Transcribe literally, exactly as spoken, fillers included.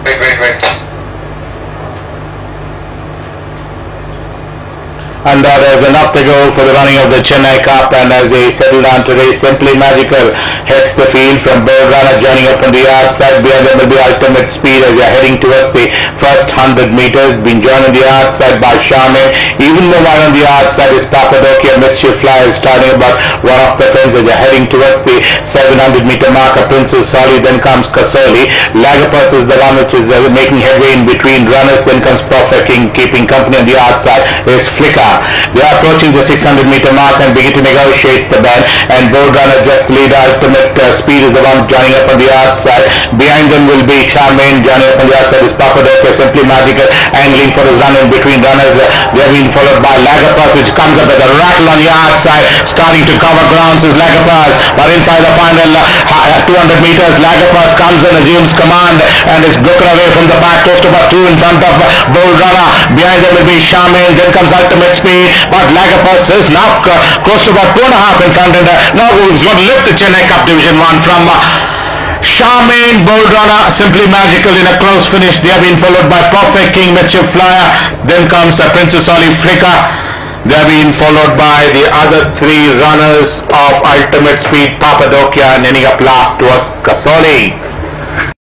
Wait, wait, wait. And uh, there's enough to go for the running of the Chennai Cup, and as they settle down today, Simply Magical heads the field from Burgana, joining up on the outside. Behind them will be Ultimate Speed as they're heading towards the first one hundred meters, being joined on the outside by Charmaine. Even the one on the outside is Papadokia. Mischief Flyer starting about one of the pins as they're heading towards the seven hundred meter marker. Princess Solly, then comes Kasoli. Lagopus is the one which is uh, making headway in between runners. Then comes Perfect King, keeping company on the outside is Flicker. They are approaching the six hundred meter mark and begin to negotiate the band, and Bold Runner just lead. Ultimate uh, Speed is the one joining up on the outside. Behind them will be Charmaine, joining up on the outside is Papadokia. Simply Magical angling for his run in between runners. They are being followed by Lagopus, which comes up with a rattle on the outside, starting to cover grounds is Lagopus. But inside the final uh, two hundred meters, Lagopus comes and assumes command and is broken away from the pack, close to about two in front of uh, Bold Runner. Behind them will be Charmaine, then comes Ultimate Speed, but Lagopus is now uh, close to about two and a half in front, and uh, now he's going to lift the Chennai Cup Division one from uh, Charmaine, Bold Runner, Simply Magical in a close finish. They have been followed by Perfect King, Mischief Flyer, then comes uh, Princess Solly, Flicker. They have been followed by the other three runners of Ultimate Speed, Papadokia, and ending up last was Kasoli.